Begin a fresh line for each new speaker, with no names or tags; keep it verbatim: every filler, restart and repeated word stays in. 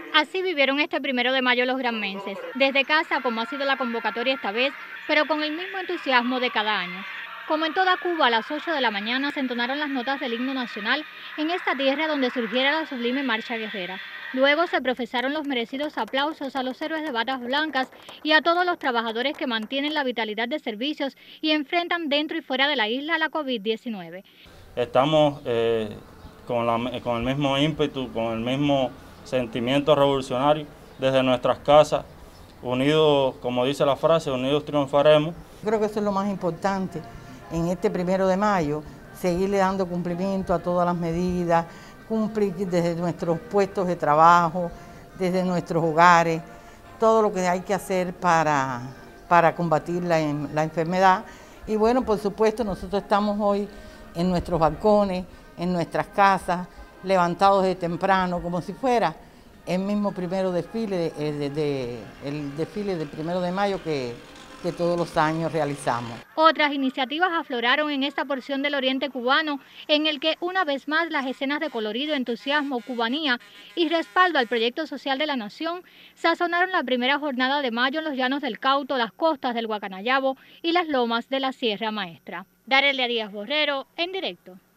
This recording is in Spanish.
Así vivieron este primero de mayo los granmenses, desde casa como ha sido la convocatoria esta vez, pero con el mismo entusiasmo de cada año. Como en toda Cuba, a las ocho de la mañana se entonaron las notas del himno nacional en esta tierra donde surgiera la sublime marcha guerrera. Luego se profesaron los merecidos aplausos a los héroes de batas blancas y a todos los trabajadores que mantienen la vitalidad de servicios y enfrentan dentro y fuera de la isla la COVID diecinueve.
Estamos eh, con, la, con el mismo ímpetu, con el mismo sentimiento revolucionario desde nuestras casas, unidos, como dice la frase, unidos triunfaremos.
Creo que eso es lo más importante en este primero de mayo, seguirle dando cumplimiento a todas las medidas, cumplir desde nuestros puestos de trabajo, desde nuestros hogares, todo lo que hay que hacer para, para combatir la, la enfermedad. Y bueno, por supuesto, nosotros estamos hoy en nuestros balcones, en nuestras casas, levantados de temprano, como si fuera el mismo primero desfile, de, de, de, el desfile del primero de mayo que, que todos los años realizamos.
Otras iniciativas afloraron en esta porción del oriente cubano, en el que una vez más las escenas de colorido, entusiasmo, cubanía y respaldo al proyecto social de la nación sazonaron la primera jornada de mayo en los llanos del Cauto, las costas del Guacanayabo y las lomas de la Sierra Maestra. Darelia Díaz Borrero, en directo.